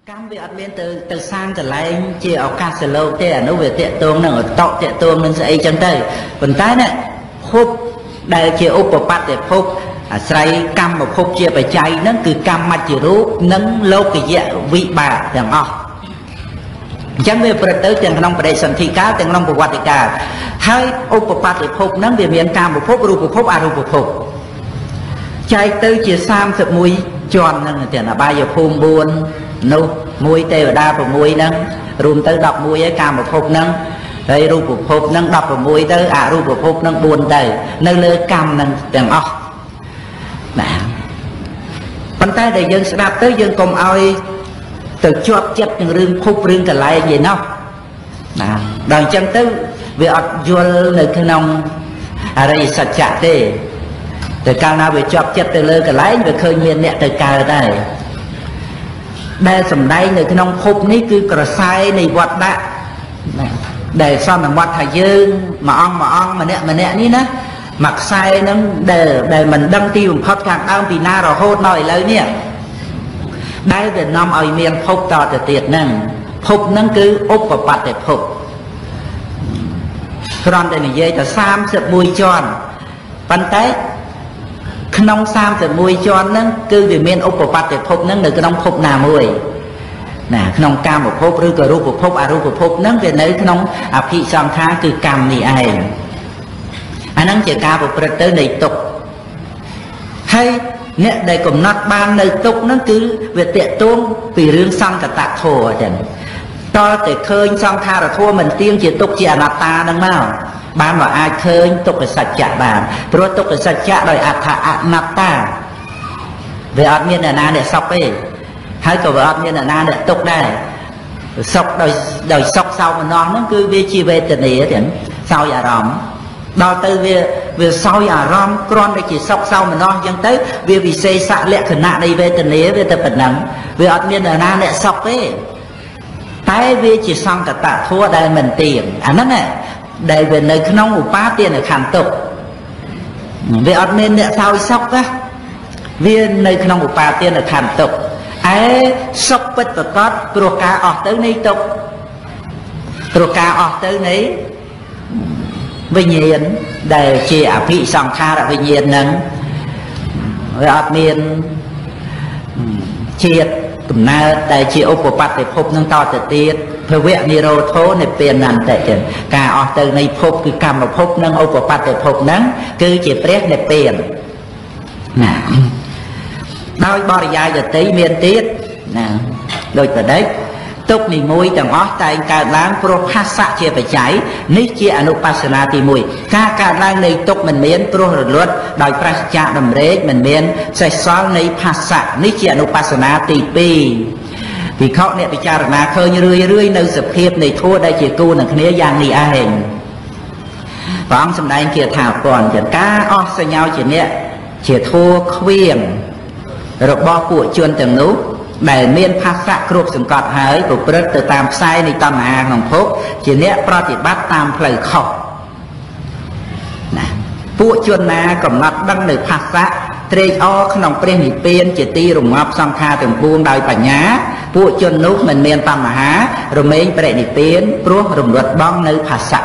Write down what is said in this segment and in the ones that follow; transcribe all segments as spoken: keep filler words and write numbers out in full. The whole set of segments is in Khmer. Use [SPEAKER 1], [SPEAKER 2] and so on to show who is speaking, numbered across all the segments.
[SPEAKER 1] Cam việc admin từ từ sang từ lại chia ở các sự lâu thế nó về tiện tuông nó ở tọ tiện tuông nên sẽ chân tay còn cái này phúc đây chia úp vào bắt để phúc say cam một phúc chia phải cháy nó cứ cam mặt chỉ rú nâng lâu cái dạ vị bà chẳng ọ chẳng về phần tới chẳng nông để sản thị cá chẳng nông của quạt cả hai úp vào bắt để phúc nâng về miền cam một phúc ru một phúc à ru một phúc cháy tới chia sam thật mũi tròn nên là tiền là ba giờ phun buồn nô mũi tê ở đa vào mũi nâng rùm tới đọc mũi ấy cam một phút nâng đây ru một phút nâng đọc vào mũi tới à ru một phút nâng buồn tới nơi lơ cam nâng tiền óc nè bàn tay để dân sẽ đạp tới dân cùng ai từ chót chất những rương phúc rương cả lại gì nó nè đằng chân tới vì ọt vô nơi cái nông à đây sạch chạ thế từ cao nào về chót chất từ lơ cả lại về khơi miền nẹ từ cao đây đây sầm đây người cái nông phúc ní cứ cờ sai này vọt đã để sao mà vọt thầy dương mà on mà on mà nè mà nè ní nó mặc sai nó để để mình đăng tiêu một phát càng đau vì na rồi hốt nói lời nè đây về năm ở miền phúc to từ tiệt nâng phúc nâng cứ úp vào bát để phúc còn đây này dây là sam sập mùi tròn bàn tay nông sam từ mùi cho nâng cứ vì miền úc của bát để phúc nâng được cái nông phúc nào mùi nè nông cam một phúc rư cờ ru của phúc à ru của phúc nâng về nơi nông à thị sang khá cứ cam này ai anh nâng chỉ ca một bật tới đầy tục hay nè đây cũng nát ban nơi tục nâng cứ về tiện tuông vì rương sang cả tạ thổ ở trên to để khơi sang tha là thua mình tiên chỉ tục chỉ à nát ta nâng nào ban vào ai khơi tục là sạch chạ bàn rồi tục là sạch chạ rồi ạt thả ạt nạp ta về ạt miên là na để sọc ấy hay cầu về ạt miên là na để tục đây sọc đời đời sọc sau mà non nó cứ về chi về tình ý thì sau giả rõm đào từ về về sau giả rõm con đây chỉ sọc sau mà non chẳng tới về vì xây xạ lẹ khẩn nạn đây về tình ý về tập vật nắng về ạt miên là na để sọc ấy tại vì chỉ xong cả tạ thua đây mình tiền à nó này đây về nơi không của ba tiền ở khám tục về ở bên để sao sốc á viên nơi không của ba tiền ở khám tục ấy sốc bất và có pro cá ở tới này tục pro cá ở tới này vinh nhiên để chỉ ở vị sòng kha là vinh nhiên nâng về ở bên triệt tụm na đại chỉ ô của bát để phúc nâng to từ tiết thời vẹn ni rô thố này tiền nằm tại tiền cả ở từ này phúc cứ cầm một phúc nâng ô của bát để phúc nâng cứ chỉ prét này tiền nè đôi bò dài giờ tí miền tiết nè đôi từ đấy tục này mùi chẳng ó tại cả láng pro phát xạ chia phải cháy ní chia anupassana thì mùi cả cả láng này tục mình miến pro rồi luật đòi prascha đầm rế mình miến sẽ xóa này phát xạ ní chia anupassana thì pi vì họ nè bị cha là khơi như rươi rươi nơi sập hiệp này thua đây chỉ cô là khné giang này ai hình và ông xem đây kia thảo còn chẳng cá ó sẽ nhau chỉ nè chỉ thua khuyên rồi bo của chuyên từng nú để miền phát xạ cướp sừng cọt hỡi của bớt từ tam sai này tam hà ngọc phúc chỉ nè pro chỉ bắt tam lời khóc nè phụ chuyên na cầm nát đăng được phát xạ trê o không prem nhị piên chỉ ti rùng ngọc sang tha từng buông đòi bà nhá phụ chuyên nút mình miền tam hà rồi mấy bệ nhị piên pro rùng luật bong nơi phát xạ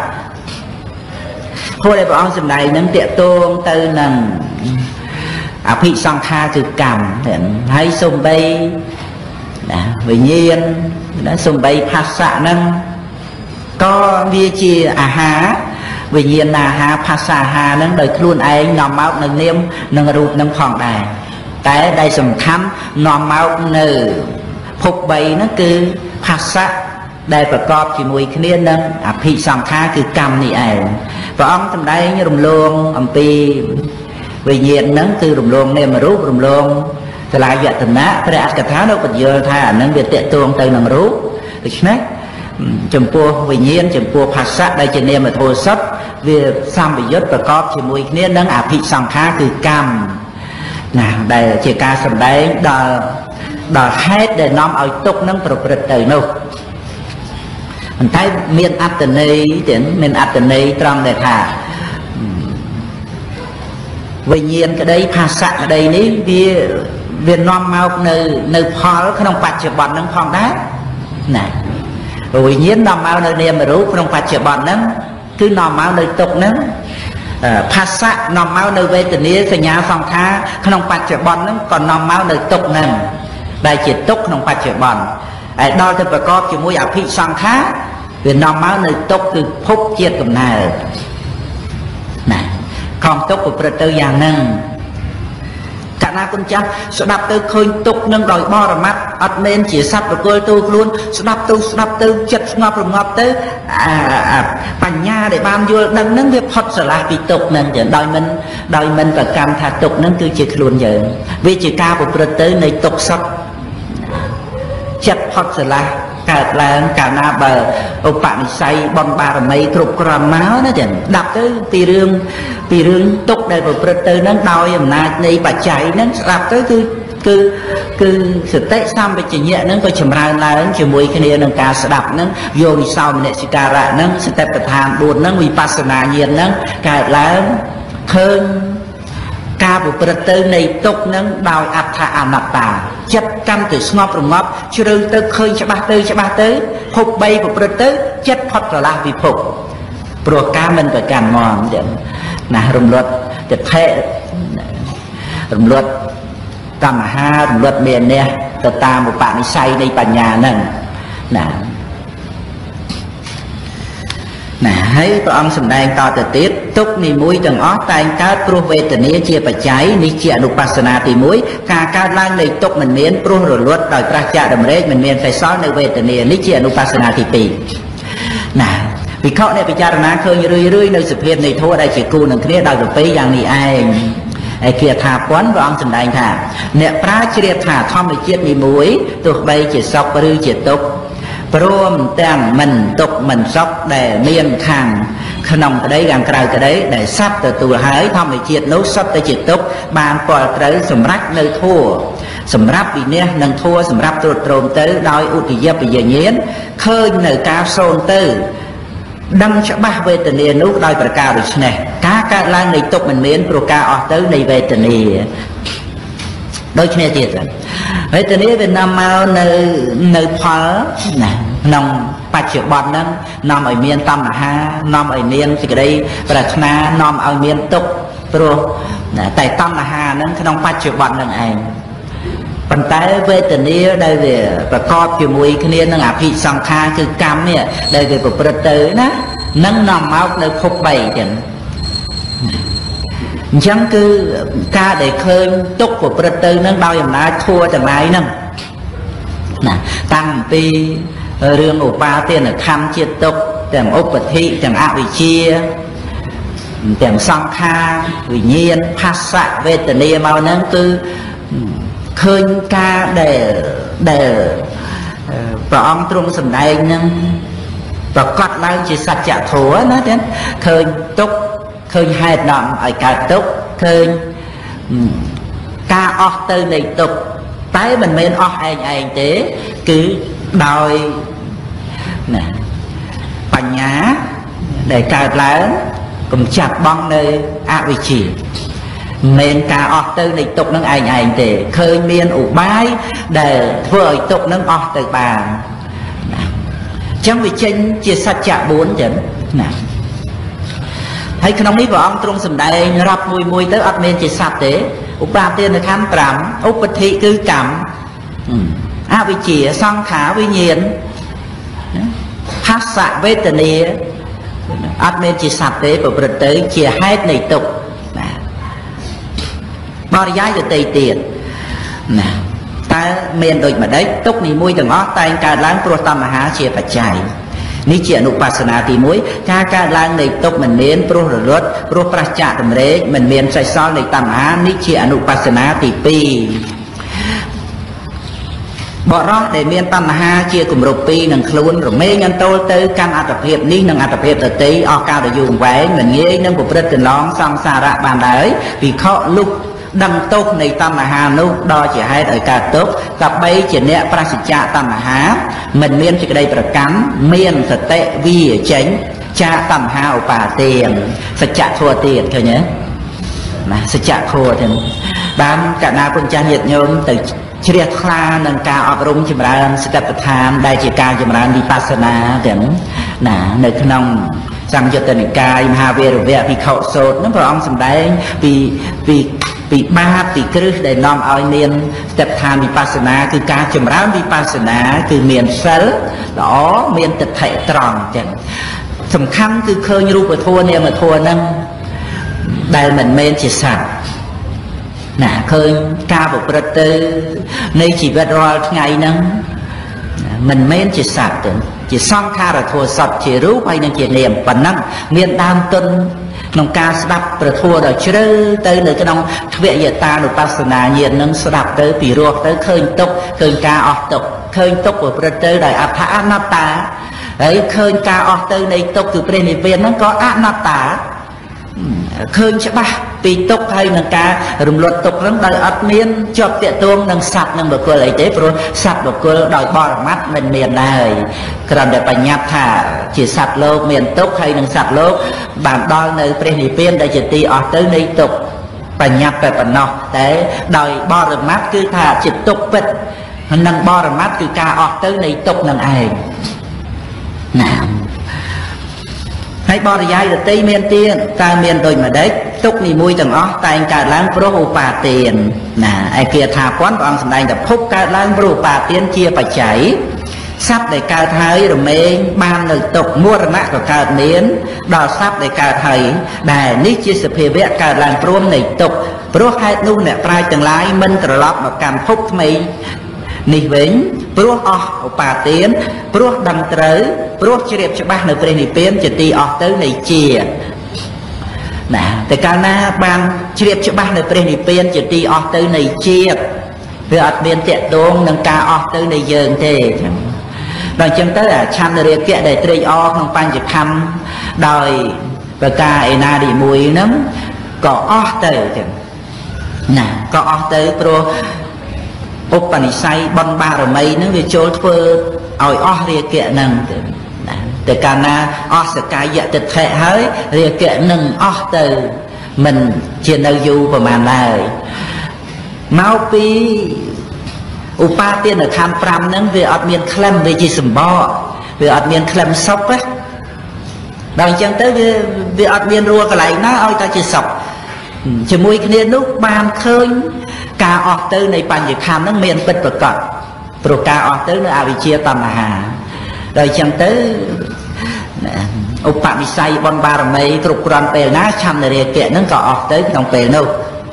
[SPEAKER 1] thôi đây bọn ông xem này nâng tiện tôn từ nâng à thị sang tha từ cảm hay xung bay vì nhiên đã xung bay phát xạ nâng có bia chia à há vì nhiên là ha phát xạ hà nâng đời luôn ấy nòm máu nâng niêm nâng rụt nâng phòng đài cái đây sầm khám nòm máu nừ phục bày nó cứ phát xạ đây và cọp chỉ mùi kia nâng à thị sang tha từ cảm này ấy và ông trong đây như rùng luôn ông pi vì nhiên nâng từ rùng luôn nên mà rút rùng luôn thì lại vậy tình á phải ăn cả tháng đâu còn giờ tha nâng việc tiện tuông từ nâng rút được chứ chấm pua vì nhiên chấm pua phát sát đây chỉ nên mà thôi sắp việc xăm bị dứt và có chỉ mùi nên nâng áp thị sang khá từ cam nè đây chỉ ca sầm đấy đò đò hết để nom ở tục nâng bực bực từ nô mình thấy miền áp tình này tiến miền áp tình này trong để thả vì nhiên cái đấy phát sát ở đây ní vì Việt Nam mau nơi nơi phó không bạch chợ bọn nâng phong đá nè rồi nhiên nằm mau nơi niềm mà rú không bạch chợ bọn nâng cứ nằm mau nơi tục nâng phát xạ nằm mau nơi về tình yêu phải nhà phòng tha không bạch chợ bọn nâng còn nằm mau nơi tục nâng đại chỉ tục không bạch chợ bọn đo cho bà con chỉ muốn ảo thị sang khá Việt Nam máu nơi tục từ phúc chiết cầm nào nè còn tục của Phật tử dạng nâng cả na con cha sẽ đạp tư khơi tục nâng đòi bo ra mắt ắt nên chỉ sắp được cơ tu luôn sẽ đạp tư sẽ đạp tư chất ngọc rồi ngọc tư à bành nha để ban vô nâng nâng việc Phật sẽ là vì tục nâng giờ đòi mình đòi mình và cam thà tục nâng cứ chỉ luôn giờ vì chỉ ca của Phật tử nơi tục sắp chất Phật sẽ là cả là cả na bờ ông bạn say bon ba rồi mấy trục cầm máu nó chẳng đập tới tì rương tì rương tục đây của Phật tử nó đòi em na này bà chạy nó đập tới cứ cứ cứ sự tệ xong về chỉ nhẹ nó có chầm ra là nó chỉ mùi cái này nó cả sẽ đập nó vô đi sau mình sẽ cả lại nó sẽ tập tập hàn buồn nó vipassana nhiên nó cả là hơn ca của Phật tử này tục nó đòi atha anatta chất căn từ ngọc rồi ngọc chưa đâu tới khơi cho ba tư cho ba tới phục bay của Phật tử chất Phật là vì phục pro ca mình phải càng ngon vậy nè rung luật để thế rung luật cầm ha rung luật miền nè tờ ta một bạn đi say đây bà nhà nè nè nè thấy có ông sầm đen to từ tiết túc ni mũi từng ót tay cá pro về tình yêu chia bạch cháy ni chia nupassana thì mũi ca ca lang này túc mình miến pro rồi luật đòi tra cha đầm rễ mình miến phải xóa nơi về tình yêu ni chia nupassana thì tì nè vì họ này bị cha na khơi như rưỡi rưỡi nơi sự hiện này thua đây chỉ cu nằng kia đòi được pí dạng này ai ai kia thà quán và ông sầm đen thà nè pra chia thà thom bị chết ni mũi tụi bay chỉ sọc rư chỉ túc Prom tang mình tục mình sóc để miên khang khăn cái đấy gần cái đấy để sắp từ từ hái thăm để triệt nấu sắp tới triệt túc bàn quả tới sầm rách nơi thua sầm ráp bị nè nâng thua sầm ráp tuột trồm tới đòi út thì dập bị giờ nhến khơi nơi cao sôn tư đăng cho ba về tình yêu nút đòi bạc cao được này cá cá lang này tục mình miến pro cao ở tới này về tình yêu đôi khi này thiệt rồi vậy từนี้Việt Nam mau nơi nơi phở nè nòng bạch triệu bọt nâng nằm ở miền Tam Hà nằm ở miền thì cái đây là na nằm ở miền tục pro tại Tam Hà nâng nòng bạch triệu bọt nâng anh phần tay về từนี้đây về và co kiểu mùi cái này nâng áp thị song khaคือกรรมเนี่ยđây về của Phật tửนะnâng nằm máu nơi phục bảy chẳng chẳng cứ ca để khơi túc của Phật tử nó đau dùm ná thua chẳng lại nâng nè tăng pi rương ổ ba tiên là khăn chia túc chẳng ốc vật thị chẳng ảo vị chia chẳng song kha vì nhiên phát xạ về tình yêu mau nâng cứ khơi ca để để và ông trung sầm đây nâng và cọt lại chỉ sạch chả thua nó đến khơi túc khơi hai đoạn ở cả túc khơi ca óc từ này tục tái mình men óc anh anh thế cứ đòi nè bành nhá để cả lớn cùng chặt băng nơi áo vị chỉ men ca óc từ này tục nâng anh anh thế khơi miên ủ bái để vơi tục nâng óc từ bàn trong vị chân chia sạch chả bốn chấm nè hay khi nông ní của ông trong sầm đại rập mùi mùi tới ắt men chỉ sạch thế úp ba tiên là khám trầm úp bạch thị cứ cảm à vị chỉ song khả vi nhiên phát xạ với tình yêu ắt men chỉ sạch thế của Phật tử chỉ hai này tục bao giá từ tây tiền nè ta men đôi mà đấy túc này mùi từng ngó tay cả láng pro tâm há chia phải chạy ní chuyện nupassana thì mũi ca ca lang này tục mình miền pro rớt pro pracha tầm rễ mình miền say son này tầm á ní chuyện nupassana thì pi bỏ rót để miền tầm ha chia cùng rụp pi nằng khluôn rồi mê nhân tôi tới căn ạt tập hiệp ní nằng ạt tập hiệp tới tí o cao để dùng váy mình nghĩ nâng của Phật tình lóng xong xa ra bàn đấy vì khó lúc đăng tốt này tam hà nút đo chỉ hai ở cả tốt cặp bay chỉ nè prasicha tam hà mình miên chỉ đây là cắn miên thật tệ vi tránh cha tam hà ở bà tiền sạch chạ thua tiền thôi nhé ណាសច្ចៈធម៌ទាំងបានកណាពុញ្ចាញាតិញោមទៅជ្រះថ្លានឹងការអប់រំចម្រើនសតិប្បដ្ឋានដែលជាការចម្រើនវិបស្សនាទាំងណានៅក្នុងសង្យុត្តនិកាយមហាវីរវៈភិក្ខុសូត្រហ្នឹងព្រះអង្គសម្ដែងពីពីពីបាបពីគ្រឹះដែលនាំឲ្យមានសតិប្បដ្ឋានវិបស្សនាគឺការចម្រើនវិបស្សនាគឺមានសិលល្អមានទិដ្ឋិត្រង់ចឹងសំខាន់គឺឃើញរូបធម៌នាមធម៌ហ្នឹងដែលមិនមែនជាសត្វណាឃើញការប្រព្រឹត្តទៅនៃជីវិតរាល់ថ្ងៃហ្នឹងមិនមែនជាសត្វទេជាសង្ខារធម៌សត្វជារូបហើយនឹងជានាមប៉ុណ្ណឹងមានដើមទុនក្នុងការស្ដាប់ព្រះធម៌ដ៏ជ្រៅទៅនៅក្នុងទ្វយតានុបស្សនាញាណនឹងស្ដាប់ទៅពីរស់ទៅឃើញទុក្ខឃើញការអស់ទុក្ខឃើញទុក្ខប្រព្រឹត្តទៅដោយអដ្ឋអនត្តាហើយឃើញការអស់ទៅនៃទុក្ខគឺព្រះនិព្វានហ្នឹងក៏អនត្តាឃើញច្បាស់ពីទុក្ខហើយនឹងការរំលត់ទុក្ខហ្នឹងដោយអត់មានជាប់ទាក់ទងនឹងសត្វនឹងបុគ្គលអីទេព្រោះសត្វបុគ្គលដោយបរមត្តមិនមានដែរគ្រាន់តែបញ្ញត្តិថាជាសត្វលោកមានទុក្ខហើយនឹងសត្វលោកបានដល់នៅព្រះនិព្វានដែលជាទីអស់ទៅនៃទុក្ខបញ្ញត្តិតែប៉ុណ្ណោះតែដោយបរមត្តគឺថាជាទុក្ខពិតនិងបរមត្តគឺការអស់ទៅនៃទុក្ខនឹងឯងណាហើយបរិយាយដតីមានទៀតតើមានដូចម្ដេចទុកនីមួយទាំងអស់តែងកើតឡើងព្រោះឧបាទានណាឯគាថាពន្ធព្រះអង្គសម្ដែងថាភពកើតឡើងព្រោះឧបាទានជាបច្ច័យសត្វដែលកើតហើយរមែងបាននៅទុកមរណៈក៏កើតមានដល់សត្វដែលកើតហើយដែលនេះជាសភាវៈកើតឡើងព្រមនៃទុកព្រោះហេតុនោះអ្នកប្រាជ្ញទាំងឡាយមិនត្រឡប់មកកម្មភពថ្មីនេះវិញព្រោះអស់ឧបាទានព្រោះដឹងត្រូវព្រោះជ្រាបច្បាស់នៅព្រះនិព្វានជាទីអស់ទៅនៃជាណាតែកាលណាបានជ្រាបច្បាស់នៅព្រះនិព្វានជាទីអស់ទៅនៃជាតិវាអត់មានតាក់ទងនឹងការអស់ទៅនៃយើងទេចឹងដល់ចឹងទៅអាឆន្ទរាគៈដែលត្រេកអរក្នុងបញ្ចខੰដោយប្រការឯណាទីមួយហ្នឹងក៏អស់ទៅចឹងណាក៏អស់ទៅព្រោះឧបនិស្ស័យបុណ្យបារមីហ្នឹងវាចូលធ្វើឲ្យអស់រាគៈហ្នឹងទៅណាតែកាលណាអស់សកាយតិដ្ឋិហើយរាគៈហ្នឹងអស់ទៅមិនជានៅយូរប្រហែលដែរមកពីឧបាទានខណ្ឌប្រាំហ្នឹងវាអត់មានក្លឹមវាជាសម្បកវាអត់មានក្លឹមសុខទេដល់អញ្ចឹងទៅវាវាអត់មានរួលកន្លែងណាឲ្យតែជាសុខជាមួយគ្នានោះបានឃើញការអស់ទៅនៃបញ្ញខណ្ឌហ្នឹងមានពិតប្រកបព្រោះការអស់ទៅនៅអវិជ្ជាតណ្ហាដល់អញ្ចឹងទៅឧបនិស្ស័យបុណ្យបារមីគ្រប់គ្រាន់ពេលណាឆន្ទរាគៈហ្នឹងក៏អស់ទៅក្នុងពេលនោះ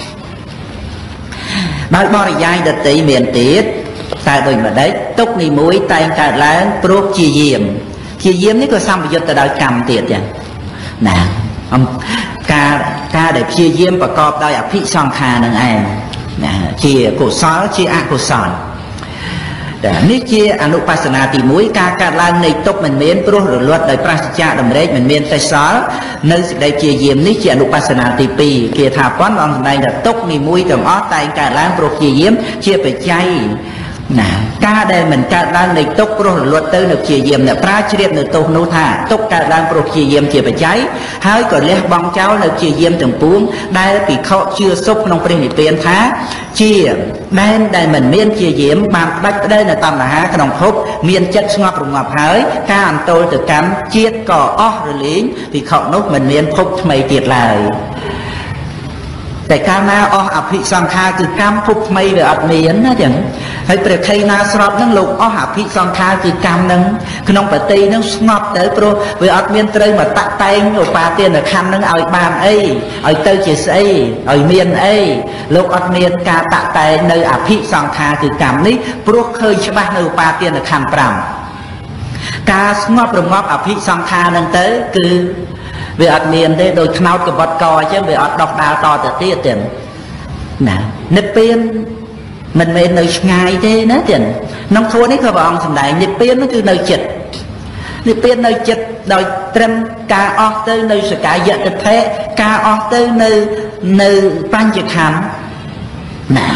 [SPEAKER 1] ដោយបរិយាយដតីមានទៀតតែដូចម្ដេចទុកនីមួយតែងកើតឡើងព្រោះជាយាមជាយាមនេះក៏សម្បយុទ្ធទៅដោយកម្មទៀតចឹងណាការការដែលព្យាយាមប្រកបដោយអភិសង្ខារនឹងឯងណាជាកុសលជាអកុសលតែនេះជាអនុបស្សនាទីមួយការកើតឡើងនៃទុក្ខមិនមានព្រោះរលត់ដោយប្រសិទ្ធៈដំរេចមិនមានទេសសល់នៅសេចក្តីព្យាយាមនេះជាអនុបស្សនាទីពីរគេថាប៉ុនអង្គសម្ដែងថាទុក្ខនីមួយទាំងអស់តែងកើតឡើងព្រោះព្យាយាមជាបច្ច័យណាការដែលមិនកើតឡើងនៃទុក្ខព្រោះរលត់ទៅនៅព្យាយាមអ្នកប្រាជ្ញជ្រាបនៅទោសនោះថាទុក្ខកើតឡើងព្រោះព្យាយាមជាបច្ច័យហើយក៏លះបង់ចោលនៅព្យាយាមទាំងពួងដែលភិក្ខុជឿសុខក្នុងព្រះនិព្វានថាជាដែនដែលមិនមានព្យាយាមបានផ្ដាច់ផ្ដែនៅតណ្ហាក្នុងភពមានចិត្តស្ងប់រងាប់ហើយការអន្តោលទៅកម្មជាតិក៏អស់រលែងភិក្ខុនោះមិនមានភពថ្មីទៀតឡើយតែកាលណាអស់អភិសង្ខារគឺកម្មភពថ្មីវាអត់មានណាចឹងហើយព្រះខេណាស្របហ្នឹងលោកអស់អភិសង្ខារគឺកម្មហ្នឹងក្នុងបតីហ្នឹងស្ងប់ទៅព្រោះវាអត់មានត្រូវមកតាក់តែងឧបាទានខណ្ឌហ្នឹងឲ្យបានអីឲ្យទៅជាស្អីឲ្យមានអីលោកអត់មានការតាក់តែងនៅអភិសង្ខារគឺកម្មនេះព្រោះឃើញច្បាស់នៅឧបាទានខណ្ឌប្រាំការស្ងប់រងាប់អភិសង្ខារហ្នឹងទៅគឺវាអត់មានទេដោយថ្នោតកបត់កអញ្ចឹងវាអត់ដោះដាលតទៅទៀតទេណានិព្វានមិនមែននៅឆ្ងាយទេណាទៀតក្នុងធម៌នេះក៏ព្រះអង្គសម្ដែងនិព្វាននោះគឺនៅចិត្តនិព្វាននៅចិត្តដោយត្រឹមការអស់ទៅនៅសកាយតិដ្ឋិការអស់ទៅនៅនៅបញ្ចខੰណា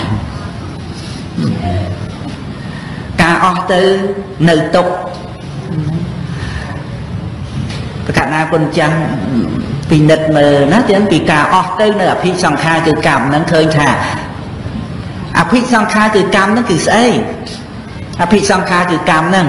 [SPEAKER 1] ការអស់ទៅនៅទុក្ខប្រកាសណាគុណចាស់ពីនិតមើលណាទាំងពីការអស់ទៅនៅអភិសង្ខារគឺកម្មហ្នឹងឃើញថាអភិសង្ខារគឺកម្មហ្នឹងគឺស្អីអភិសង្ខារគឺកម្មហ្នឹង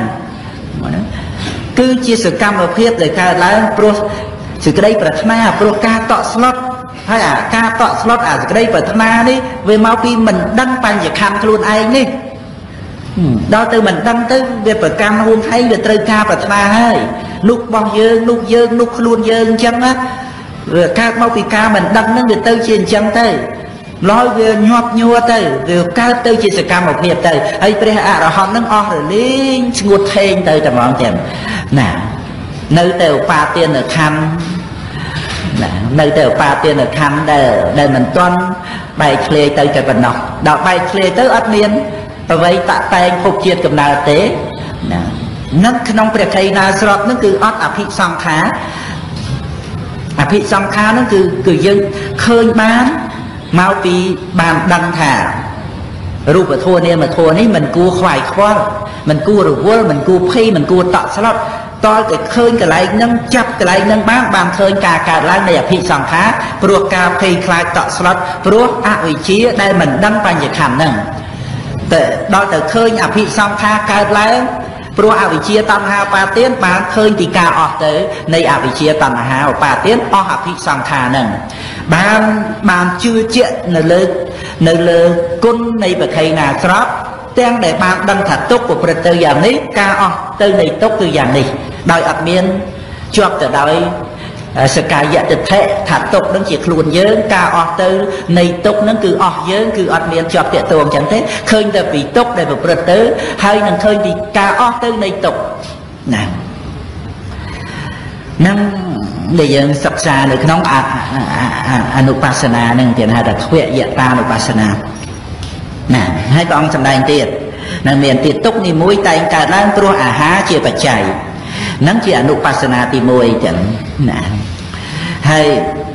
[SPEAKER 1] គឺជាសកម្មភាពដែលកើតឡើងព្រោះសេចក្តីប្រាថ្នាព្រោះការតក់ស្លុតហើយអាការតក់ស្លុតអាសេចក្តីប្រាថ្នានេះវាមកពីមិនដឹងបញ្ញខណ្ឌខ្លួនឯងនេះដល់ទៅមិនដឹងទៅវាប្រកម្មខ្លួនឯងវាត្រូវការប្រាថ្នាហើយនោះរបស់យើងនោះយើងនោះខ្លួនយើងអញ្ចឹងណាវាកើតមកពីការមិនដឹងហ្នឹងវាទៅជាអញ្ចឹងទៅឡើយវាញាប់ញ័រទៅវាកើតទៅជាសកម្មភាពទៅហើយព្រះអរហន្តហ្នឹងអស់រលីងស្ងួតថេងទៅតែហ្មងទាំងណានៅតែឧបាទានខណ្ឌណានៅតែឧបាទានខណ្ឌដែលដែលមិនទាន់បែកធ្លាយទៅតែប៉ុណ្ណោះដល់បែកធ្លាយទៅអត់មានអ្វីតាក់តែងភពជាតិកំណើតទេណានឹងក្នុងព្រះខៃណាស្របនឹងគឺអត់អភិសង្ខារអភិសង្ខារនឹងគឺគឺយើងឃើញបានមកពីបានដឹងថារូបធម៌នាមធម៌នេះមិនគួរខ្វាយខ្វល់មិនគួររវល់មិនគួរភ័យមិនគួរតក់ស្លុតតើតែឃើញកន្លែងហ្នឹងចាប់កន្លែងហ្នឹងបានបានឃើញការកើតឡើងនៃអភិសង្ខារព្រោះការភ័យខ្លាចតក់ស្លុតព្រោះអវិជ្ជាដែលមិនដឹងបញ្ញខណ្ឌហ្នឹងតែដល់ទៅឃើញអភិសង្ខារកើតឡើងព្រោះអវិជ្ជាតណ្ហាឧបាទានបានឃើញពីការអស់ទៅនៃអវិជ្ជាតណ្ហាឧបាទានអស់អភិសង្ខារហ្នឹងបានបានជឿជាក់នៅលើនៅលើគុណនៃបក្ខីណាស្របទាំងដែលបានដឹងថាទុក្ខប្រព្រឹត្តទៅយ៉ាងនេះការអស់ទៅនៃទុក្ខគឺយ៉ាងនេះដោយអត់មានជាប់ទៅដោយសកាយតិដ្ឋិថាទុក្ខនឹងជាខ្លួនយើងការអស់ទៅនៃទុក្ខនឹងគឺអស់យើងគឺអត់មានជាប់តាក់ទងចឹងទេឃើញតែពីទុក្ខដែលប្រព្រឹត្តទៅហើយនឹងឃើញពីការអស់ទៅនៃទុក្ខណានឹងដែលយើងសិក្សានៅក្នុងអនុបស្សនានឹងគេហៅថាធ្វយតានុបស្សនាណាហើយព្រះអង្គសម្ដែងទៀតនៅមានទៀតទុក្ខនេះមួយតែងកើតឡើងព្រោះអាហារជាបច្ច័យនឹងជាអនុបស្សនាទីមួយចឹងណាហើយ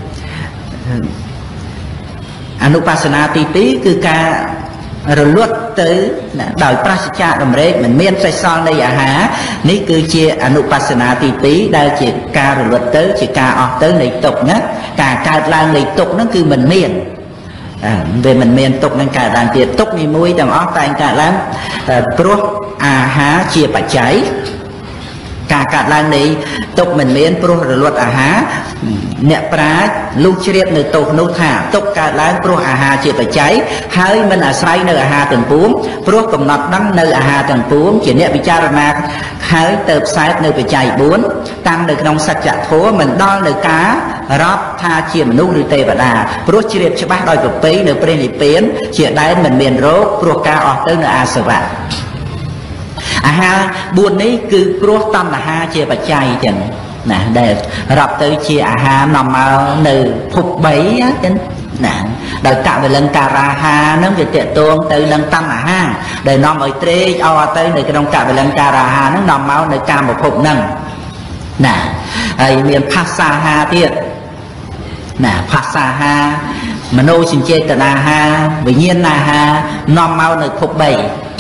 [SPEAKER 1] អនុបស្សនាទីពីរគឺការរលត់ទៅដោយប្រសិជ្ជៈដំរេកមិនមានសេសសល់នៃអាហារនេះគឺជាអនុបស្សនាទីពីរដែលជាការរលត់ទៅជាការអស់ទៅនៃទុក្ខណាការកើតឡើងនៃទុក្ខហ្នឹងគឺមិនមានវាមិនមានទុក្ខនឹងកើតឡើងទៀតទុក្ខនីមួយទាំងអស់តែងកើតឡើងព្រោះអាហារជាបច្ច័យការកើតឡើងនៃទុក្ខមិនមានព្រោះរលត់អាហារអ្នកប្រាជ្ញលុះជ្រាបនៅទោសនោះថាទុក្ខកើតឡើងព្រោះអាហារជាបច្ច័យហើយមិនអាស្រ័យនៅអាហារទាំងពួងព្រោះកំណត់ដឹងនៅអាហារទាំងពួងជាអ្នកពិចារណាហើយទៅផ្សែតនៅបច្ច័យបួនតាំងនៅក្នុងសច្ចធម៌មិនដល់នៅការរាប់ថាជាមនុស្សឬទេវតាព្រោះជ្រាបច្បាស់ដោយប្រពៃនៅព្រះនិព្វានជាដែនមិនមានរោគព្រោះការអស់ទៅនៅអាសវៈអាហារបួននេះគឺព្រោះតណ្ហាជាបច្ច័យចឹងណាដែលរាប់ទៅជាអាហារនាំមកនៅភពបីចឹងណាដោយកវលង្ការាហានឹងវាតេតងទៅនឹងតណ្ហាដែលនាំឲ្យត្រេកអរទៅនៅក្នុងកវលង្ការាហានឹងនាំមកនៅកាមភពនឹងណាហើយមានផស្សាហាទៀតណាផស្សាហាមនោសញ្ចេតនាហាវិញ្ញាណហានាំមកនៅភពបី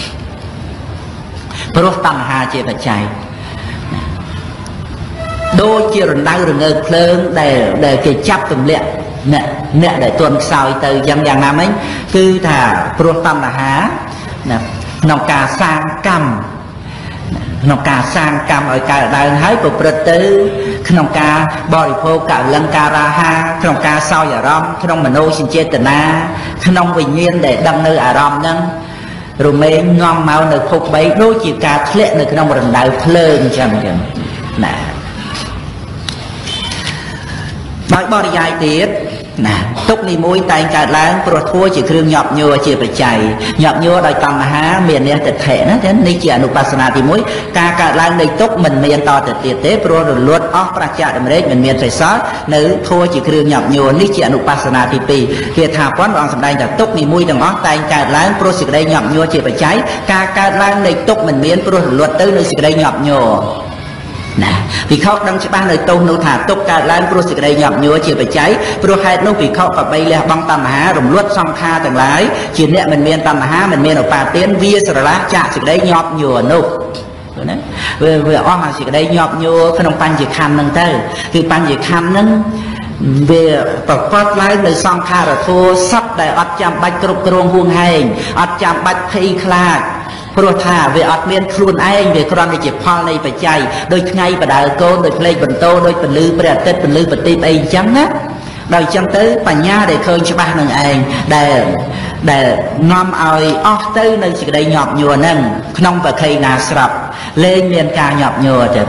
[SPEAKER 1] ព្រោះតណ្ហាជាបច្ច័យដូចជារណ្ដៅរងើកភ្លើងដែលដែលគេចាប់ទម្លាក់អ្នកអ្នកដែលទន់ខ្សោយទៅយ៉ាងយ៉ាងណាមិញគឺថាព្រោះតណ្ហាណាក្នុងការសាងកម្មក្នុងការសាងកម្មឲ្យកើតឡើងហើយប្រព្រឹត្តទៅក្នុងការបរិភោគកលង្ការាហាក្នុងការសោយអារម្មណ៍ក្នុងមនោសញ្ចេតនាក្នុងវិញ្ញាណដែលដឹងនៅអារម្មណ៍ហ្នឹងរមែងនាំមកនៅភពបីដូចជាការធ្លាក់នៅក្នុងរណ្ដៅភ្លើងអញ្ចឹងចឹងណាដោយបរិយាយទៀតណាទុក្ខនីមួយតែងកើតឡើងព្រោះធัวជាគ្រឿងញាប់ញ័រជាបច្ច័យញាប់ញ័រដោយតណ្ហាមានអ្នកទិដ្ឋិណាចឹងនេះជាអនុបស្សនាទីមួយការកើតឡើងនៃទុក្ខមិនមានតទៅទៀតទេព្រោះរលត់អស់ប្រច្ចៈតម្រេចមិនមានសេសសល់នៅធัวជាគ្រឿងញាប់ញ័រនេះជាអនុបស្សនាទីពីរគេថាប៉ុនព្រះអង្គសម្ដែងថាទុក្ខនីមួយទាំងអស់តែងកើតឡើងព្រោះសេចក្តីញាប់ញ័រជាបច្ច័យការកើតឡើងនៃទុក្ខមិនមានព្រោះរលត់ទៅនៅសេចក្តីញាប់ញ័រណាភិក្ខុដឹងច្បាស់នៅទោសនោះថាទុក្ខកើតឡើងព្រោះសេចក្តីញាប់ញ័រជាបច្ច័យព្រោះហេតុនោះភិក្ខុក៏បីលះបង់តណ្ហារំលត់សង្ខារទាំងឡាយជាអ្នកមិនមានតណ្ហាមិនមានឧបាទានវាស្រឡះចាក់សេចក្តីញាប់ញ័រនោះណាវាវាអស់មកសេចក្តីញាប់ញ័រក្នុងបញ្ញខណ្ឌហ្នឹងទៅគឺបញ្ញខណ្ឌហ្នឹង về tập phát lái nơi song kha là thua sắp đại ắt chạm bạch cục krong huông hành ắt chạm bạch thay khla pro thà về ắt miên khuôn anh về con để chụp hoa này phải chạy đôi ngay và đại cô đôi play bẩn tô đôi phần lư bẹt tết phần lư bật tim ấy trắng á đòi chăng tới bà nha để khơi cho ba lần anh để để nom ơi o tới nơi chỉ đây nhọp nhùa nâng không và khi nào sập lên miền ca nhọp nhùa trận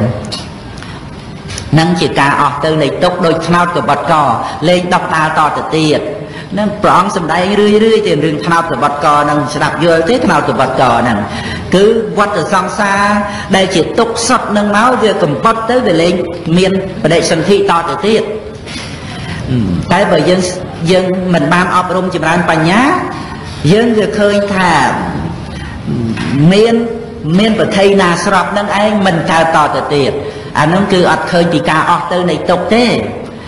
[SPEAKER 1] nâng chỉ ca ở từ này tốc đôi thao từ bật cò lên đọc đào to từ tiệt nên prong sầm đây rưỡi rưỡi tiền rừng thao từ bật cò nâng đạp vô thế thao từ bật cò nâng cứ quát từ song xa đây chỉ tốc sập nâng máu về cầm bật tới về lên miền và đây sân thị to từ tiệt tại bởi dân dân mình ban ọp rung chìm ran bà nhá dân vừa khơi thà miền miền và thầy nà sọp nâng anh mình cao to từ tiệt anh nâng cứ ọt khơi chỉ ca ọt từ này tục thế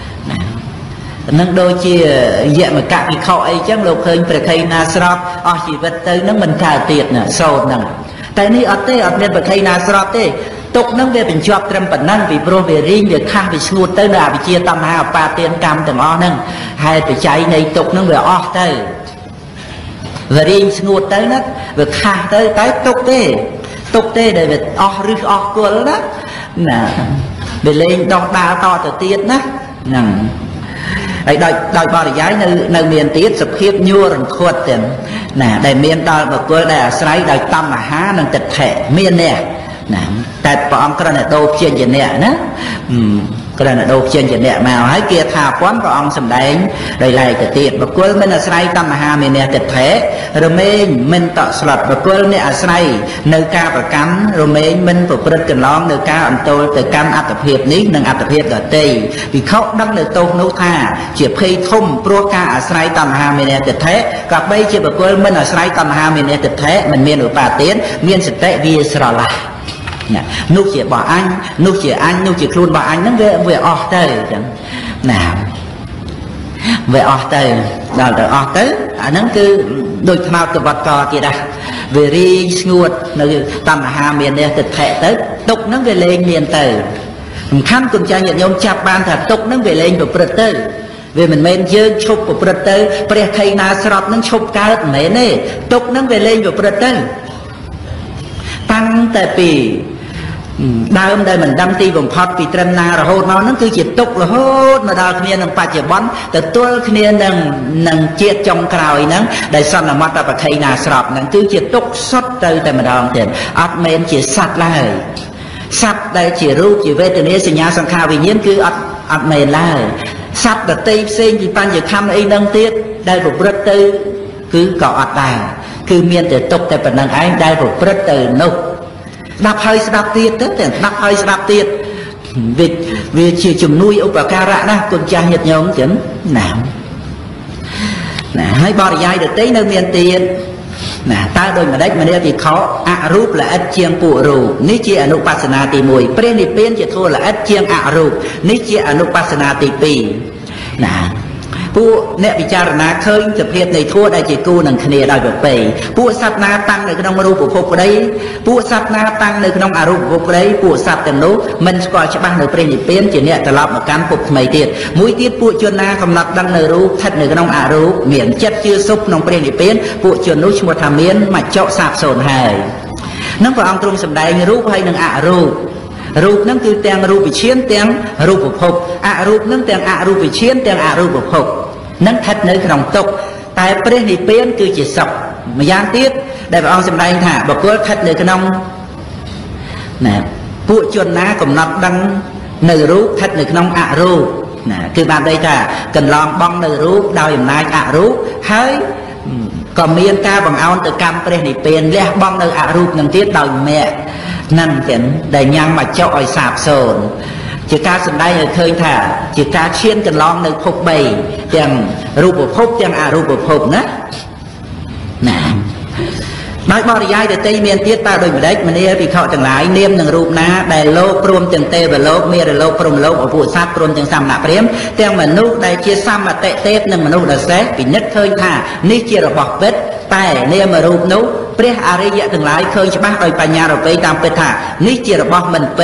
[SPEAKER 1] nâng đôi chia dạng mà cạn cái khẩu ấy chắc lục khơi và thầy nà sọp ọt chỉ vật từ nâng mình cao tiệt nè sâu nâng tạiនេះអត់ទេអត់មានប្រខៃណាស្របទេទុកនឹងវាបញ្ជាប់ត្រឹមប៉ុណ្ណឹងពីព្រោះវារីងវាខាស់វាស្ងួតទៅនៅអវិជ្ជាតណ្ហាអបាទានកម្មទាំងអស់ហ្នឹងហើយបច្ច័យនៃទុកនឹងវាអស់ទៅវារីងស្ងួតទៅណាវាខាស់ទៅតែទុកទេទុកទេដែលវាអស់ឬអស់គល់ណាណាវាលេងដោះដាលតទៅទៀតណាហ្នឹងហើយដោយដោយបរិយាយនៅនៅមានទៀតសភាពញួររន្ធត់ទៀតណាដែលមានដល់បុគ្គលដែលអាស្រ័យដោយតណ្ហានិងទិដ្ឋិមាននេះណាតែព្រះអង្គគ្រាន់តែដូរព្យាញ្ជនៈណាគ្រាន់តែដូរព្យាញ្ជនៈមកហើយគេថាពន់ព្រះអង្គសម្ដែងដោយឡែកទៅទៀតបុគ្គលមិនអាស្រ័យតណ្ហាមាននេះទិដ្ឋិរមែងមិនតក់ស្លុតបុគ្គលនេះអាស្រ័យនៅការប្រកាន់រមែងមិនប្រព្រឹត្តកន្លងនៅការអន្ទល់ទៅកាន់អត្តភាពនេះនិងអត្តភាពដទៃវិខដឹងនៅទោសនោះថាជាភ័យធំព្រោះការអាស្រ័យតណ្ហាមាននេះទិដ្ឋិក៏បីជាបុគ្គលមិនអាស្រ័យតណ្ហាមាននេះទិដ្ឋិមិនមានឧបាទានមានសតិវាស្រឡះនោះជារបស់អញនោះជាអញនោះជាខ្លួនរបស់អញហ្នឹងវាវាអស់ទៅអញ្ចឹងណាវាអស់ទៅដល់ទៅអស់ទៅអាហ្នឹងគឺដូចថ្នោតកវត្តកទៀតដែរវារីស្ងួតនៅតណ្ហាមាននេះទិដ្ឋិទៅទុកហ្នឹងវាលែងមានទៅសំខាន់គុណចាស់ញាតិញោមចាប់បានថាទុកហ្នឹងវាលែងប្រព្រឹត្តទៅវាមិនមែនយើងឈប់ប្រព្រឹត្តទៅព្រះថៃណាស្របហ្នឹងឈប់កើតមិនមែនទេទុកហ្នឹងវាលែងប្រព្រឹត្តទៅតាំងតែពីដើមដែលមិនដឹងទីបំផុតពីត្រឹមណារហូតមកហ្នឹងគឺជាទុករហូតមកដល់គ្នានឹងបច្ចុប្បន្នទទួលគ្នានឹងនឹងជាតិចុងក្រោយហ្នឹងដែលសន្មតបខៃណាស្របហ្នឹងគឺជាទុកសុទ្ធទៅតែម្ដងទៀតអត់មែនជាសត្វឡើយសត្វដែលជារូបជាវេទនាសញ្ញាសង្ខារវិញ្ញាណគឺអត់អត់មែនឡើយសត្វដតីផ្សេងពីបញ្ញខំអីហ្នឹងទៀតដែលប្រព្រឹត្តទៅគឺក៏អត់ដែរគឺមានតែទុកតែប៉ុណ្្នឹងឯងដែលប្រព្រឹត្តទៅនោះស្ដាប់ហើយស្ដាប់ទៀតទៅតែស្ដាប់ហើយស្ដាប់ទៀតវាវាជាជំនួយឧបការៈណាគុណចាស់ញាតិញោមចឹងណាណាហើយបរិយាយដទៃនៅមានទៀតណាតើដូចម្ដេចម្នាទីខអរូបល្អិតជាងពួករូបនេះជាអនុបស្សនាទីមួយព្រះនិព្វានជាធម៌ល្អិតជាងអរូបនេះជាអនុបស្សនាទីពីរណាពួកអ្នកពិចារណាឃើញសភាពនៃធម៌ដែលជាគូនឹងគ្នាដោយប្រពៃពួកសត្វណាតាំងនៅក្នុងរូបភពក្តីពួកសត្វណាតាំងនៅក្នុងអរូបភពក្តីពួកសត្វទាំងនោះមិនស្គាល់ច្បាស់នៅព្រះនិព្វានជាអ្នកត្រឡប់មកកាន់ភពថ្មីទៀតមួយទៀតពួកជនណាកំណត់ដឹងនៅរូបស្ថិតនៅក្នុងអរូបមានចិត្តជឿសុខក្នុងព្រះនិព្វានពួកជននោះឈ្មោះថាមានមច្ចុសាបសូន្យហើយនឹងព្រះអង្គទ្រង់សម្ដែងរូបហើយនឹងអរូបរូបហ្នឹងគឺទាំងរូបវិឈានទាំងរូបភពអរូបហ្នឹងទាំងអរូបវិឈានទាំងអរូបភពនឹងស្ថិតនៅក្នុងទុក្ខតែព្រះនិព្វានគឺជាសុខម្យ៉ាងទៀតដែលព្រះអង្គសម្ដែងថាបុគ្គលស្ថិតនៅក្នុងណាពួកជនណាកំណត់ដឹងនៅរូបស្ថិតនៅក្នុងអរូបណាគឺបានន័យថាកន្លងបងនៅរូបដោយអំណាចអរូបហើយក៏មានការបង្អោនទៅកម្មព្រះនិព្វានលះបង់នៅអរូបនឹងទៀតដោយមគ្គនឹងទាំងដែលញ៉ាំមកចុះឲ្យសាបសូន្យជាការសម្ដែងឲ្យឃើញថាជាការឈានកន្លងនៅភពបីទាំងរូបភពទាំងអរូបភពណាណាដោយបរិយាយដទៃមានទៀតតើដូចម្ដេចមនាភិក្ខុទាំងឡាយនាមនឹងរូបណាដែលលោកព្រមទាំងទេវលោកមេរលោកព្រំលោកអពួកសត្វព្រមទាំងសមណព្រាហ្មណ៍ទាំងមនុស្សដែលជាសមតិទេពនិងមនុស្សដ៏ស្រេះពិនិត្យឃើញថានេះជារបស់ពិតតែនាមរូបនោះព្រះអរិយទាំងឡាយឃើញច្បាស់ដោយបញ្ញារពេតាមពិតថានេះជារបស់មិនពិត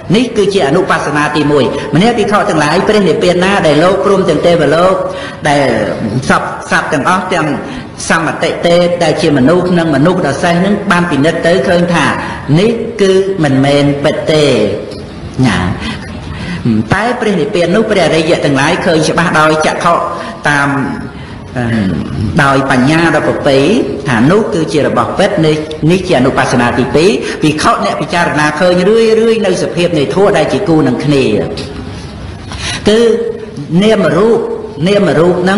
[SPEAKER 1] នេះគឺជាអនុបស្សនាទីមួយម្នាក់ពិខុទាំងឡាយព្រះនិព្វានណាដែលលោកព្រមទាំងទេវលោកដែលសពសត្វទាំងអស់ទាំងសមតិទេពដែលជាមនុស្សនិងមនុស្សដ៏សេះនឹងបានពិនិត្យទៅឃើញថានេះគឺមិនមែនពិតទេណាតែព្រះនិព្វាននោះព្រះអរិយទាំងឡាយឃើញច្បាស់ដោយចក្ខុតាមដោយបញ្ញាដល់ប្រពៃថានោះគឺជារបស់ពិតនេះនេះជាអនុបស្សនាទីពីរពិខុអ្នកពិចារណាឃើញរឿយរឿយនៅសភាពនៃធម៌ដែលជាគូនឹងគ្នាគឺនាមរូបនាមរូបហ្នឹង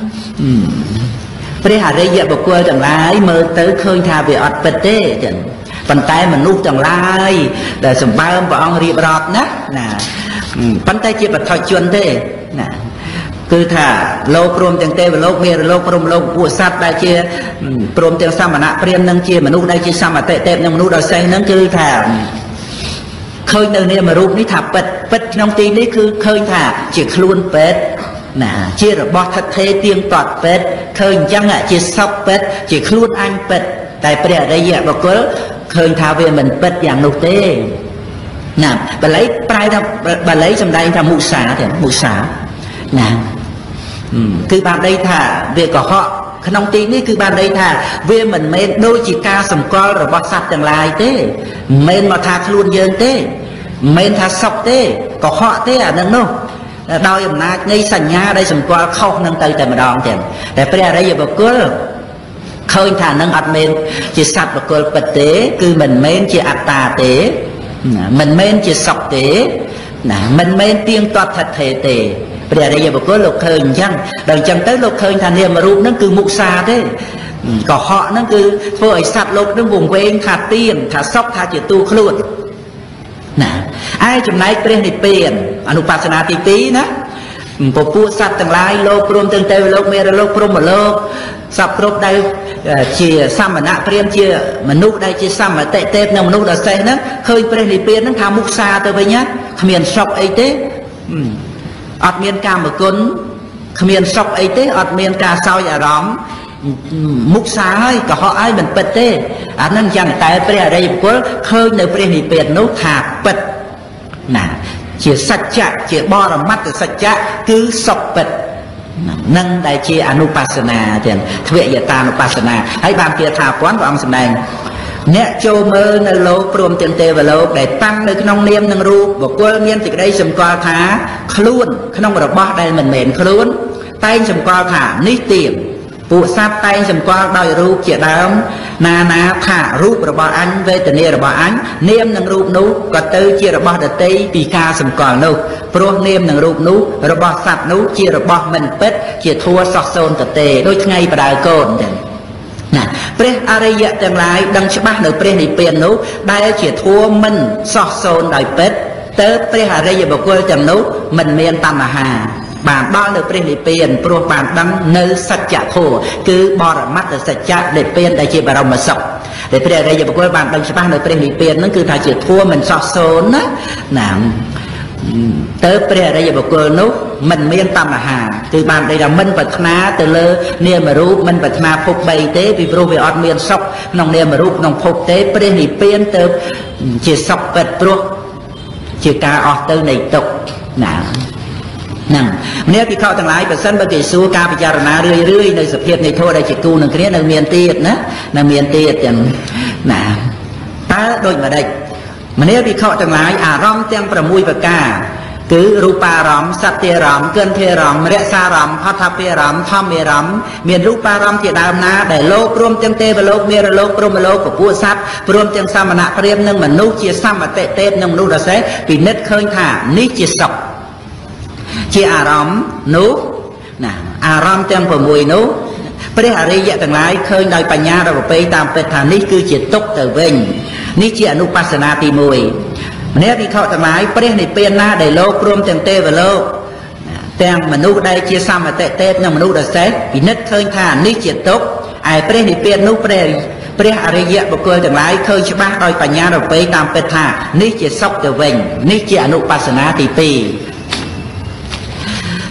[SPEAKER 1] ព្រះអរិយបុគ្គលទាំងឡាយមើលទៅឃើញថាវាអត់ពិតទេចឹងប៉ុន្តែមនុស្សទាំងឡាយដែលសម្បើមព្រះអង្គរៀបរាប់ណាណាប៉ុន្តែជាបឋិជនទេណាគឺថាលោកព្រមទាំងទេវលោកមានលោកព្រមលោកពួកសត្វដែលជាព្រមទាំងសមណៈព្រាហ្មណ៍នឹងជាមនុស្សដែលជាសមតិទេពនឹងមនុស្សដ៏សេះនឹងគឺថាឃើញនៅនាមរូបនេះថាពិតពិតក្នុងទីនេះគឺឃើញថាជាខ្លួនពិតណាជារបស់ថិតថេរទៀងទាត់ពិតឃើញអញ្ចឹងជាសពពិតជាខ្លួនអញពិតតែព្រះអរិយបុគ្គលឃើញថាវាមិនពិតយ៉ាងនោះទេណាបាលីប្រែថាបាលីសម្ដែងថាមុសាទេមុសាណាគឺបានន័យថាវាកុហកក្នុងទីនេះគឺបានន័យថាវាមិនមែនដូចជាការសម្គាល់របស់សត្វទាំងឡាយទេមិនមែនមកថាខ្លួនយើងទេមិនមែនថាសុខទេកុហកទេអានឹងនោះដោយអំណាចនៃសញ្ញាដែលសម្គាល់ខុសនឹងទៅតែម្ដងទៀតតែព្រះអរិយបុគ្គលឃើញថានឹងអត់មែនជាសត្វបុគ្គលពិតទេគឺមិនមែនជាអត្តាទេមិនមែនជាសុខទេណាមិនមែនទៀងទាត់ថិតថេរទេព្រះអរិយបុគ្គលលោកឃើញអញ្ចឹងដល់អញ្ចឹងទៅលោកឃើញថានាមរូបហ្នឹងគឺមុសាទេកុហកហ្នឹងគឺធ្វើឲ្យសត្វលោកហ្នឹងវង្វេងថាទៀងថាសុខថាជាទូខ្លួនណាឯចំណែកព្រះនិព្វានអនុបស្សនាទីពីរណាពពួកសត្វទាំងឡាយលោកព្រមទាំងទេវលោកមេរលោកព្រហ្មលោកសពគ្រប់ដែលជាសមណៈព្រាហ្មណ៍ជាមនុស្សដែលជាសមតិទេពនិងមនុស្សដ៏សេះហ្នឹងឃើញព្រះនិព្វានហ្នឹងថាមុសាទៅវិញណាគ្មានសុខអីទេអត់មានកាមគុណគ្មានសុខអីទេអត់មានការសោយអារម្មណ៍មុសាហើយកុហកហើយមិនពិតទេអានឹងយ៉ាងតែព្រះអរិយបុគ្គលឃើញនៅព្រះនិព្វាននោះថាពិតណាជាសច្ចៈជាបរមត្តសច្ចៈគឺសុខពិតនឹងដែលជាអនុបស្សនាទាំងទ្វយតានុបស្សនាហើយបានពាក្យថាពាន់ព្រះអង្គសម្ដែងអ្នកចូលមើលនៅលោកព្រមទាំងទេវលោកដែលតាំងនៅក្នុងនាមនឹងរូបបុគ្គលមានសេចក្តីសម្គាល់ថាខ្លួនក្នុងរបស់ដែលមិនមែនខ្លួនតែងសម្គាល់ថានេះទៀងពួកសត្វតែងសម្គាល់ដោយរូបជាដើមណាណាថារូបរបស់អញវេទនារបស់អញនាមនឹងរូបនោះក៏ទៅជារបស់ដតីពីការសម្គាល់នោះព្រោះនាមនឹងរូបនោះរបស់សត្វនោះជារបស់មិនពិតជាធัวសោះសូនទៅទេដូចថ្ងៃបដៅកូនចឹងណាព្រះអរិយទាំងឡាយដឹងច្បាស់នៅព្រះនិព្វាននោះដែលជាធัวមិនសោះសូនដោយពិតទៅព្រះអរិយបុគ្គលទាំងនោះមិនមានតណ្ហាបានដល់នៅព្រះនិព្វានព្រោះបានដឹងនៅសច្ចធម៌គឺបរមត្តសច្ចៈនិព្វានដែលជាបរមសុខដែលព្រះអរិយបុគ្គលបានដឹងច្បាស់នៅព្រះនិព្វានហ្នឹងគឺថាជាធម៌មិនសោះសូនណាណាទៅព្រះអរិយបុគ្គលនោះមិនមានតណ្ហាគឺបានន័យថាមិនប្រាថ្នាទៅលើនាមរូបមិនប្រាថ្នាភពបីទេពីព្រោះវាអត់មានសុខក្នុងនាមរូបក្នុងភពទេព្រះនិព្វានទៅជាសុខពិតព្រោះជាការអស់ទៅនៃទុក្ខណាហ្នឹងម្នាក់ពិខុទាំងឡាយបើសិនបើគេសួរការពិចារណារឿយរឿយនៅសភាពនៃធម៌ដែលជាគូនឹងគ្នានៅមានទៀតណានៅមានទៀតចឹងណាតើដូចម្ដេចម្នាក់ពិខុទាំងឡាយអារម្មណ៍ទាំងប្រាំមួយប្រការគឺរូបារម្មណ៍សត្យារម្មណ៍គន្ធារម្មណ៍រសារម្មណ៍ផដ្ឋពារម្មណ៍ធម្មារម្មណ៍មានរូបារម្មណ៍ជាដើមណាដែលលោកព្រមទាំងទេវលោកមេរលោកព្រហ្មលោកពពួកសត្វព្រមទាំងសមណៈព្រាហ្មណ៍និងមនុស្សជាសមតិទេពនិងមនុស្សដ៏សេះពិនិត្យឃើញថានេះជាសុខជាអារម្មណ៍នោះណាអារម្មណ៍ទាំងប្រាំមួយនោះព្រះអរិយទាំងឡាយឃើញដោយបញ្ញារបស់ប្រពៃតាមពិតថានេះគឺជាទុក្ខទៅវិញនេះជាអនុបស្សនាទីមួយម្នាក់ពិខុទាំងឡាយព្រះនិព្វានណាដែលលោកព្រមទាំងទេវលោកទាំងមនុស្សដែលជាសមតិទេពនិងមនុស្សដ៏សេះពិនិត្យឃើញថានេះជាទុក្ខឯព្រះនិព្វាននោះព្រះព្រះអរិយបុគ្គលទាំងឡាយឃើញច្បាស់ដោយបញ្ញារបស់ប្រពៃតាមពិតថានេះជាសុខទៅវិញនេះជាអនុបស្សនាទីពីរ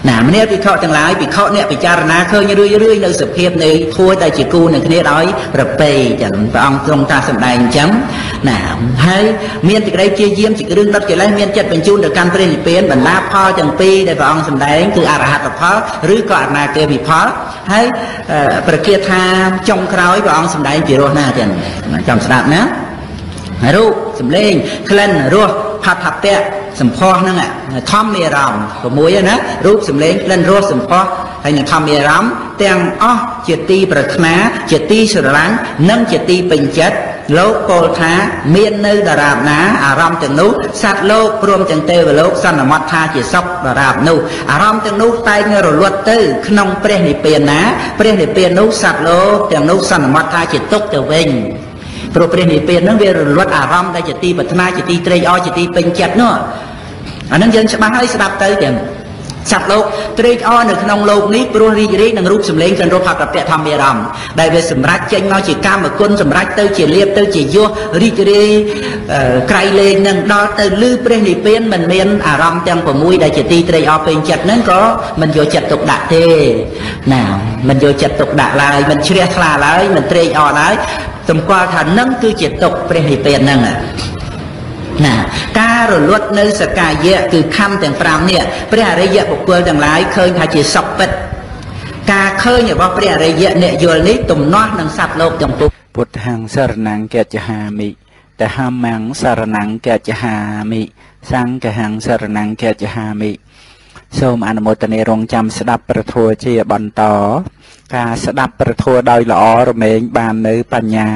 [SPEAKER 1] ណាម្នាក់ពិខុទាំងឡាយពិខុអ្នកពិចារណាឃើញរឿយរឿយនៅសភាពនៃធัวតែជាគូនឹងគ្នាដោយប្រពៃចឹងព្រះអង្គទ្រង់ត្រាស់សម្ដែងអញ្ចឹងណាហើយមានសេចក្តីជាយាមជាគ្រឿងដុតកិលេសមានចិត្តបញ្ជូនទៅកាន់ព្រះនិព្វានបណ្ដាផលទាំងពីរដែលព្រះអង្គសម្ដែងគឺអរហត្តផលឬក៏អនាគាមិផលហើយប្រកាសថាចុងក្រោយព្រះអង្គសម្ដែងពីរសណាចឹងចាំស្ដាប់ណារូបសម្លេងក្លិនរសផាត់ផាត់ៈសម្ផស្សហ្នឹងធម្មអារម្មណ៍6ហ្នឹងណារូបសម្លេងក្លិនរសសម្ផស្សហើយនឹងធម្មអារម្មណ៍ទាំងអស់ជាទីប្រាថ្នាជាទីស្រឡាញ់និងជាទីពេញចិត្តលោកពោលថាមាននៅដរាបណាអារម្មណ៍ទាំងនោះសត្វលោកព្រមទាំងទេវលោកសន្មតថាជាសុខដរាបនោះអារម្មណ៍ទាំងនោះតែងរលត់ទៅក្នុងព្រះនិព្វានណាព្រះនិព្វាននោះសត្វលោកទាំងនោះសន្មតថាជាទុក្ខទៅវិញព្រោះព្រះនិព្វានហ្នឹងវារលត់អារម្មណ៍ដែលជាទីប្រាថ្នាជាទីត្រេកអរជាទីពេញចិត្តនោះអាហ្នឹងយើងច្បាស់ហើយស្ដាប់ទៅទាំងសត្វលោកត្រេកអរនៅក្នុងលោកនេះព្រោះរីករាយនឹងរូបសម្លេងក្លិនរសផាត់ប្រពៈធម្មអារម្មណ៍ដែលវាសម្រេចចេញមកជាកាមគុណសម្រេចទៅជាលៀបទៅជាយសរីករាយក្រៃលែងនឹងដល់ទៅលឺព្រះនិព្វានមិនមានអារម្មណ៍ទាំង6ដែលជាទីត្រេកអរពេញចិត្តហ្នឹងក៏មិនយកចិត្តទុកដាក់ទេណាមិនយកចិត្តទុកដាក់ឡើយមិនជ្រះថ្លាឡើយមិនត្រេកអរឡើយសម្គាល់ថានឹងគឺជាទុក្ខព្រះនិព្វានហ្នឹងណាការរលត់នៅសកាយៈគឺខណ្ឌទាំង5នេះព្រះអរិយបុគ្គលទាំងឡាយឃើញថាជាសុខពិតការឃើញរបស់ព្រះអរិយអ្នកយល់នេះទំនាស់នឹងសត្វលោកទាំងពួងពុទ្ធហង្សរណង្កច្ចហាមិតហមង្សរណង្កច្ចហាមិសង្ឃហង្សរណង្កច្ចហាមិសូមអនុមោទនារងចាំស្ដាប់ព្រះធម៌ជាបន្តការស្ដាប់ព្រះធម៌ដោយល្អរមែងបាននៅបញ្ញា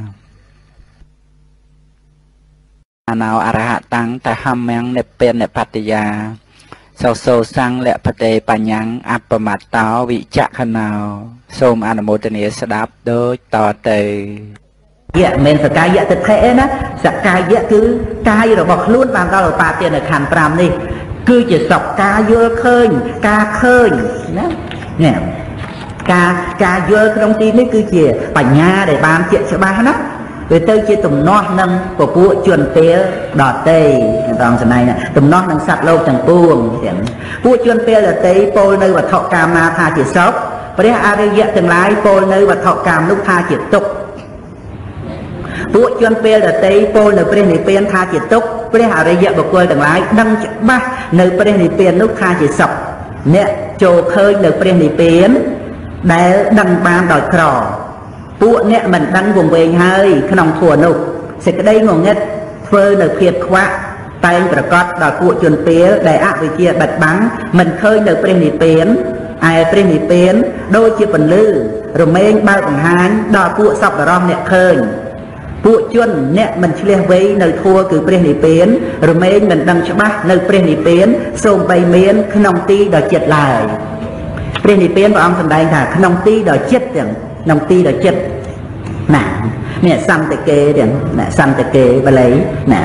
[SPEAKER 1] អណោអរហតាំងតហមញ្ញនិព្វានបត្តិយាសោសោសង្ឃលភតេបញ្ញੰអបមត្តោវិចក្ខណោសូមអនុមោទនាស្ដាប់ដូចតទៅយៈមិនសកាយៈទិដ្ឋិឯណាសកាយៈគឺកាយរបស់ខ្លួនបានដល់ឧបាទានខណ្ឌ5នេះគឺជាសពការយល់ឃើញការឃើញណានេះការការយល់ក្នុងទីនេះគឺជាបញ្ញាដែលបានជាក់ច្បាស់ណាវាទៅជាទំនាស់នឹងពពួកជនពេលដតីត្រង់ស្នៃទំនាស់នឹងសត្វលោកទាំងពួងទាំងពួកជនពេលដតីពោលនៅវត្ថុកាមណាថាជាសុខព្រះអរិយៈទាំងឡាយពោលនៅវត្ថុកាមនោះថាជាទុក្ខពួកជនពេលដតីពោលនៅព្រះនិព្វានថាជាទុក្ខព្រះអរិយបុគ្គលទាំងឡាយដឹងច្បាស់នៅព្រះនិព្វាននោះថាជាសុខអ្នកចូលឃើញនៅព្រះនិព្វានដែលដឹងបានដោយក្រពួកអ្នកមិនដឹងវង្វេងហើយក្នុងធัวនោះសេចក្តីងងឹតធ្វើនៅភាពខ្វាក់តែងប្រកាសដល់ពួកជនពេលដែលអវិជ្ជាបិទបាំងមិនឃើញនៅព្រះនិព្វានឯព្រះនិព្វានដូចជាពន្លឺរមែងបើកបង្ហាញដល់ពួកសប្បុរសអ្នកឃើញពួកជនអ្នកមិនឆ្លៀសវៃនៅធัวគឺព្រះនិព្វានរមែងមិនដឹងច្បាស់នៅព្រះនិព្វានសូម្បីមានក្នុងទីដ៏ចិត្តឡើយព្រះនិព្វានព្រះអង្គសម្ដែងថាក្នុងទីដ៏ចិត្តទាំងក្នុងទីដ៏ចិត្តណានេះសន្តិកេទាំងសន្តិកេបល័យណា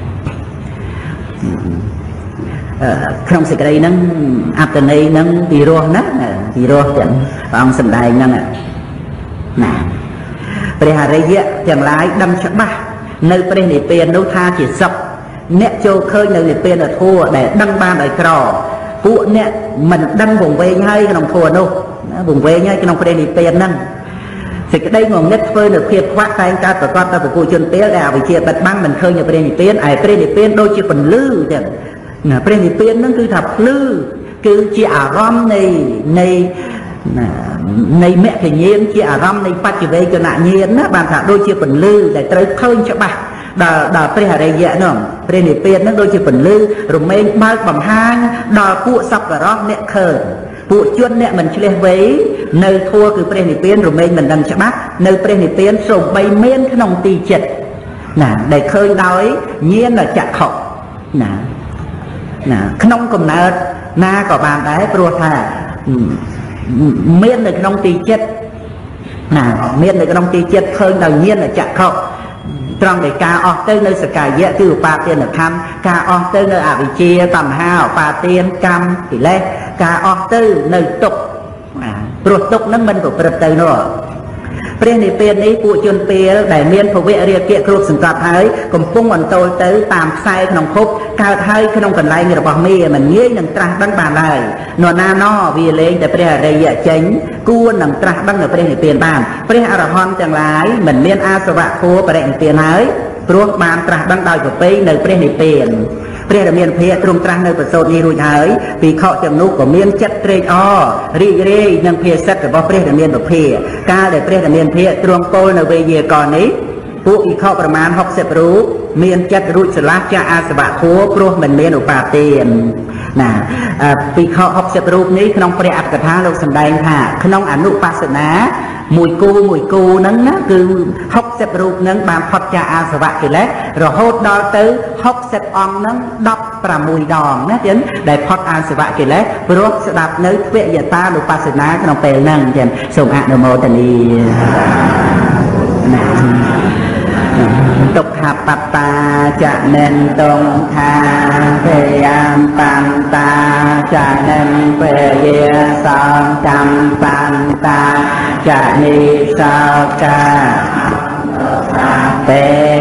[SPEAKER 1] ក្នុងសេចក្តីហ្នឹងអត្តន័យហ្នឹងពីរោះណាពីរោះទាំងព្រះអង្គសម្ដែងហ្នឹងណាព្រះអរិយៈទាំងឡាយដឹងច្បាស់នៅព្រះនិព្វាននោះថាជាសុខអ្នកចូលឃើញនៅនិព្វានធัวដែលដឹងបានដោយក្រពួកអ្នកមិនដឹងវង្វេងហើយក្នុងធัวនោះវង្វេងហើយក្នុងព្រះនិព្វានហ្នឹងសេចក្តីងងឹតធ្វើនៅភាពខ្វាក់តែងកើតប្រកបដល់ពពួកជនពេលដែលអវិជ្ជាបិទបាំងមិនឃើញនៅព្រះនិព្វានឯព្រះនិព្វានដូចជាពន្លឺចឹងណាព្រះនិព្វានហ្នឹងគឺថាភ្លឺគឺជាអារម្មណ៍នៃនៃនៃមគ្គញ្ញាណជាអារម្មណ៍នៃបច្ចវេកនញ្ញាណណាបានថាដូចជាពន្លឺដែលត្រូវឃើញច្បាស់ដល់ដល់ព្រះអរិយៈនោះព្រះនិព្វានហ្នឹងដូចជាពន្លឺរមែងបើកបង្ហាញដល់ពួកសប្បុរសអ្នកឃើញពួកជនអ្នកមិនឆ្លៀសវៃនៅធัวគឺព្រះនិព្វានរមែងមិនដឹងច្បាស់នៅព្រះនិព្វានសូម្បីមានក្នុងទីចិត្តណាដែលឃើញដោយញាណចក្ខុណាណាក្នុងកំណើតណាក៏បានដែរព្រោះថាមាននៅក្នុងទីចិត្តណាមាននៅក្នុងទីចិត្តឃើញដោយញាណចក្ខុត្រង់ដែលការអស់ទៅនៅសកាយៈគឺឧបាទានខណ្ឌការអស់ទៅនៅអវិជ្ជាតណ្ហាឧបាទានកម្មកិលេសការអស់ទៅនៅទុក្ខព្រោះទុក្ខនឹងមិនប្រព្រឹត្តទៅនោះព្រះនិព្វាននេះពួកជនពេលដែលមានភវៈរាគៈគ្រប់សង្កត់ហើយកំពុងអន្តោលទៅតាមខ្សែក្នុងភពកើតហើយក្នុងកន្លែងរបស់មេមិនងាយនឹងត្រាស់ដឹងបានឡើយនរណាណោវាលែងតែព្រះអរិយចេញគួរនឹងត្រាស់ដឹងនៅព្រះនិព្វានបានព្រះអរហន្តទាំងឡាយមិនមានអាសវៈធัวបរិនិព្វានហើយព្រោះបានត្រាស់ដឹងដោយប្រពៃនៅព្រះនិព្វានព្រះរាមាភិទ្រង់ត្រាស់នៅប្រសូតនេះរួចហើយពីខកទាំងនោះក៏មានចិត្តត្រេកអររីករាយនឹងភាសិទ្ធរបស់ព្រះរាមាភិកាលដែលព្រះរាមាភិទ្រង់ពោលនៅវេយាករណ៍នេះពួកវិខប្រមាណហុកសិបរូបមានចិត្តរួចស្រឡះចាកអាសវៈធัวព្រោះមិនមានឧបាទានណាពីខហុកសិបរូបនេះក្នុងព្រះអត្ថកថាលោកសម្ដែងថាក្នុងអនុបស្សនាមួយគូមួយគូហ្នឹងណាគឺហុកសិបរូបហ្នឹងបានផុតចាកអាសវៈកិលេសរហូតដល់ទៅហុកសិបអង្គហ្នឹងដប់ប្រាំមួយដងណាទៀតដែលផុតអាសវៈកិលេសព្រោះស្ដាប់នៅទ្វយតានុបស្សនាក្នុងពេលហ្នឹងទៀតសូមអនុមោទនាណាទុក្ខបត្តាចនិនតុងខាភយាមបន្តាចនិនពយាសងចំបន្តាចនិសោកាពេ